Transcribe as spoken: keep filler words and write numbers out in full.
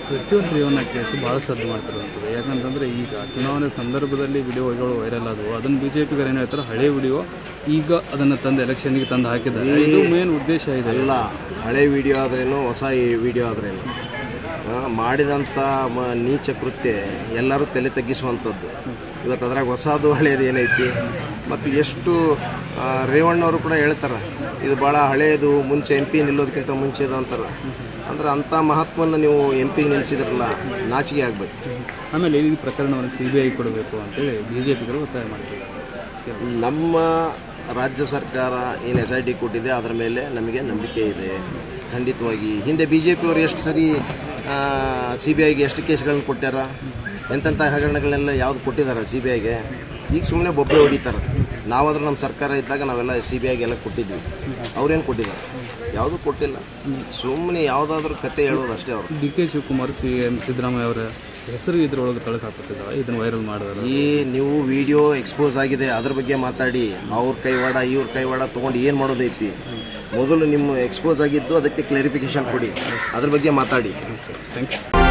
Virtual Revanna case ಭಾಳ ಸದ್ದು ಮಾಡ್ತಿರುವಂಥದ್ದು. ಯಾಕಂತಂದರೆ ಈಗ ಚುನಾವಣೆ ಸಂದರ್ಭದಲ್ಲಿ ವಿಡಿಯೋಗಳು ವೈರಲ್ ಆದವು. ಅದನ್ನು ಬಿ ಜೆ ಪಿಗರು ಏನು ಹೇಳ್ತಾರೆ, ಹಳೆ ವಿಡಿಯೋ ಈಗ ಅದನ್ನು ತಂದು ಎಲೆಕ್ಷನ್ಗೆ ತಂದು ಹಾಕಿದ್ದಾರೆ. ಇದು ಮೇನ್ ಉದ್ದೇಶ ಇದೆ. ಇಲ್ಲ, ಹಳೆ ವಿಡಿಯೋ ಆದ್ರೇನು ಹೊಸ ವಿಡಿಯೋ ಆದ್ರೇನು ಮಾಡಿದಂಥ ಮ ನೀಚ ಕೃತ್ಯ ಎಲ್ಲರೂ ತಲೆ ತಗ್ಗಿಸುವಂಥದ್ದು. ಇವತ್ತು ಅದ್ರಾಗ ಹೊಸದು ಹಳೆಯದು ಏನೈತಿ. ಮತ್ತು ಎಷ್ಟು ರೇವಣ್ಣವರು ಕೂಡ ಹೇಳ್ತಾರೆ ಇದು ಭಾಳ ಹಳೆಯದು, ಮುಂಚೆ ಎಂ ಪಿ ನಿಲ್ಲೋದಕ್ಕಿಂತ ಮುಂಚೆದು ಅಂತಾರೆ. ಅಂದ್ರೆ ಅಂಥ ಮಹತ್ವವನ್ನು ನೀವು ಎಂ ಪಿಗೆ ನಿಲ್ಲಿಸಿದ್ರಲ್ಲ, ನಾಚಿಕೆ ಆಗಬೇಕು. ಆಮೇಲೆ ಈ ಪ್ರಕರಣವನ್ನು ಸಿ ಬಿ ಐ ಕೊಡಬೇಕು ಅಂತೇಳಿ ಬಿ ಜೆ ಪಿಗರು ಒತ್ತಾಯ ಮಾಡ್ತಿದ್ದಾರೆ. ನಮ್ಮ ರಾಜ್ಯ ಸರ್ಕಾರ ಏನು ಎಸ್ ಐ ಟಿ ಕೊಟ್ಟಿದೆ ಅದರ ಮೇಲೆ ನಮಗೆ ನಂಬಿಕೆ ಇದೆ ಖಂಡಿತವಾಗಿ. ಹಿಂದೆ ಬಿ ಜೆ ಪಿಯವರು ಎಷ್ಟು ಸರಿ ಸಿ ಬಿ ಐಗೆ ಎಷ್ಟು ಕೇಸ್ಗಳನ್ನ ಕೊಟ್ಟಾರ, ಎಂತೆಂಥ ಹಗರಣಗಳನ್ನೆಲ್ಲ ಯಾವ್ದು ಕೊಟ್ಟಿದ್ದಾರೆ ಸಿ ಬಿ ಐಗೆ. ಈಗ ಸುಮ್ಮನೆ ಬೊಬ್ಬೆ ಹೊಡಿತಾರೆ. ನಾವಾದ್ರೂ ನಮ್ಮ ಸರ್ಕಾರ ಇದ್ದಾಗ ನಾವೆಲ್ಲ ಸಿ ಬಿ ಐಗೆಲ್ಲ ಕೊಟ್ಟಿದ್ವಿ. ಅವ್ರೇನು ಕೊಟ್ಟಿದ್ದಾರೆ? ಯಾವುದೂ ಕೊಟ್ಟಿಲ್ಲ. ಸುಮ್ಮನೆ ಯಾವುದಾದ್ರೂ ಕತೆ ಹೇಳೋದು ಅಷ್ಟೇ ಅವರು. D K Shivakumar, C M Siddaramaiah ಅವರ ಹೆಸರು ಇದ್ರೊಳಗೆ ತಳಕು ಹಾಕುತ್ತಿದ್ದಾರೆ. ಇದನ್ನು ವೈರಲ್ ಮಾಡಿದಾರೆ. ಈ ನೀವು ವಿಡಿಯೋ ಎಕ್ಸ್ಪೋಸ್ ಆಗಿದೆ ಅದ್ರ ಬಗ್ಗೆ ಮಾತಾಡಿ. ಅವ್ರ ಕೈವಾಡ ಇವ್ರ ಕೈವಾಡ ತೊಗೊಂಡು ಏನು ಮಾಡೋದೈತಿ? ಮೊದಲು ನಿಮ್ಮ ಎಕ್ಸ್ಪೋಸ್ ಆಗಿದ್ದು ಅದಕ್ಕೆ ಕ್ಲಾರಿಫಿಕೇಶನ್ ಕೊಡಿ, ಅದ್ರ ಬಗ್ಗೆ ಮಾತಾಡಿ. Thank you.